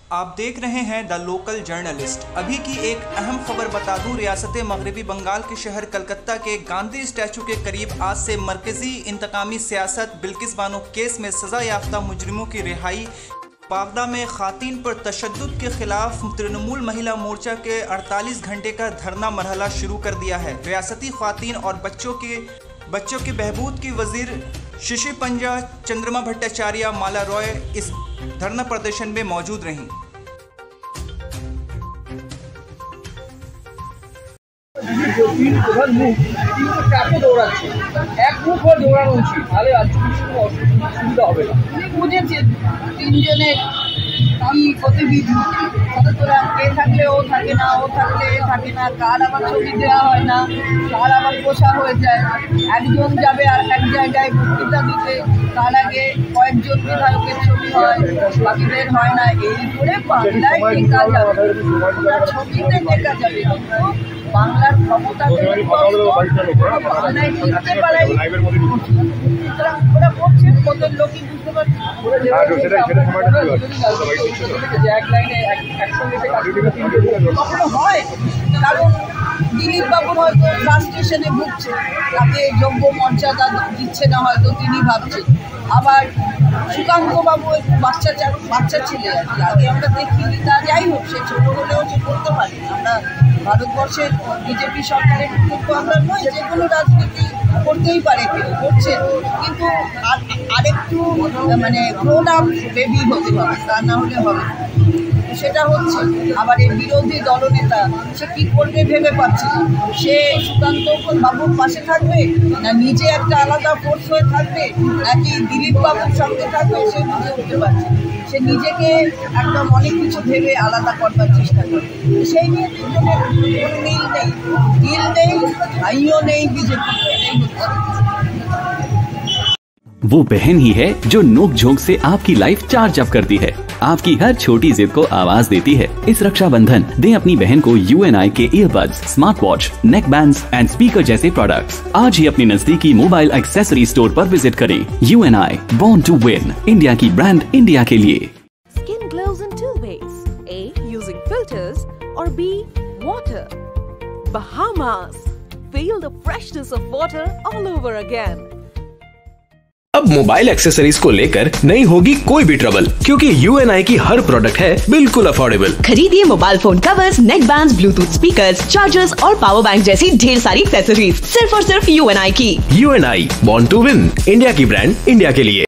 आप देख रहे हैं द लोकल जर्नलिस्ट। अभी की एक अहम खबर बता दूं, रियासत मगरबी बंगाल के शहर कलकत्ता के गांधी स्टैचू के करीब आज से मरकजी इंतकामी सियासत बिल्किस बानो केस में सजा याफ्ता मुजरिमों की रिहाई। बागदा में खातीन पर तशद्दुद के खिलाफ तृणमूल महिला मोर्चा के 48 घंटे का धरना मरहला शुरू कर दिया है। रियासती खातीन और बच्चों के बहबूद की वजीर शिशि पंजा, चंद्रमा भट्टाचार्य, माला रॉय इस धरना प्रदर्शन में मौजूद रहीं। থাকলে ও থাকে না, ও থাকলে এ থাকে না, কার আবার ছবি দেওয়া হয় না, কার আবার পোষা হয়ে যায়। একজন যাবে আর এক জায়গায় বক্তৃতা দিতে, তার আগে কয়েকজন বিধায়কের ছবি হয়, বাকিদের হয় না। এই করে বাংলায় টেকা যাবে, ছবিতে টেকা যাবে, কিন্তু বাংলার ক্ষমতা বাংলায় টিকতে পারে। ওরা করছে, ওদের লোকই বুঝতে পারছে। কখনো হয়, কারণ দিলীপ বাবুর হয়তো ফ্রাস্ট্রেশনে ভুগছে, তাকে যোগ্য মর্যাদা দিচ্ছে না হয়তো তিনি ভাবছেন। আবার সুকান্ত বাবু একটু বাচ্চা ছেলে আর কি, আগে আমরা দেখিনি। তা যাই হোক, সে ছোট হলেও সে করতে পারে। আমরা ভারতবর্ষের বিজেপি সরকারের কিন্তু আমরা নই, যে কোনো রাজনীতি করতেই পারে, কেউ করছে, কিন্তু আরেকটু মানে গ্রোন আপ বেবি হতে হবে, তা না হলে হবে। সেটা হচ্ছে। আবার এই বিরোধী দলনেতা সে কী করবে ভেবে পাচ্ছে না। সে সুকান্ত বাবুর পাশে থাকবে, না নিজে একটা আলাদা ফোর্স হয়ে থাকবে, নাকি দিলীপ বাবুর সঙ্গে থাকবে, সে বুঝে উঠতে পারছে। সে নিজেকে একদম অনেক কিছু ভেবে আলাদা করবার চেষ্টা করে। সেই নিয়ে দুজনের কোনো মিল নেই, ডিল নেই, ভাইও নেই বিজেপি। वो बहन ही है जो नोक झोंक से आपकी लाइफ चार्ज अप करती है, आपकी हर छोटी जिद को आवाज देती है। इस रक्षाबंधन दें अपनी बहन को UNI के earbuds, smart watch, neck bands and speaker जैसे प्रोडक्ट्स। आज ही अपनी नजदीकी मोबाइल एक्सेसरी स्टोर पर विजिट करें। UNI, born to win, India की ब्रांड इंडिया के लिए। Skin glows in two ways: A, using filters, or B, water. Bahamas, feel the freshness of water all over again. अब mobile accessories को लेकर नहीं होगी कोई भी ट्रबल, क्योंकि UNI की हर प्रोडक्ट है बिल्कुल अफोर्डेबल। खरीदिए mobile phone covers, neck bands, Bluetooth speakers, chargers और पावर बैंक जैसी ढेर सारी एक्सेसरीज सिर्फ और सिर्फ UNI की। UNI, born to win, India की ब्रांड इंडिया के लिए।